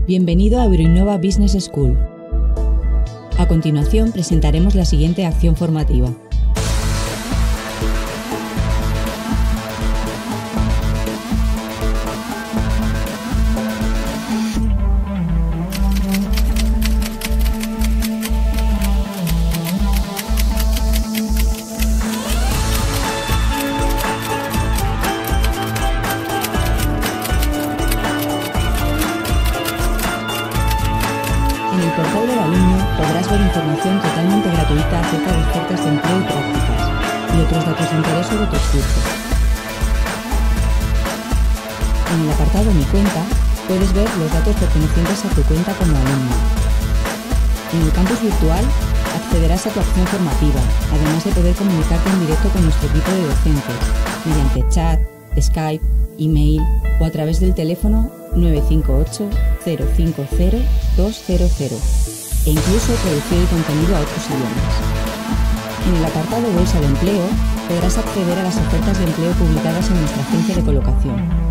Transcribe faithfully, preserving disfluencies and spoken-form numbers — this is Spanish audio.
Bienvenido a Euroinnova Business School. A continuación presentaremos la siguiente acción formativa. En el portal del alumno podrás ver información totalmente gratuita acerca de ofertas de empleo y prácticas y otros datos de interés sobre tus cursos. En el apartado Mi cuenta puedes ver los datos pertenecientes a tu cuenta como alumno. En el campus virtual accederás a tu acción formativa, además de poder comunicarte en directo con nuestro equipo de docentes, mediante chat, Skype, email o a través del teléfono nueve cinco ocho, cero cinco cero, dos cero cero e incluso traducir el contenido a otros idiomas. En el apartado Bolsa de Empleo podrás acceder a las ofertas de empleo publicadas en nuestra agencia de colocación.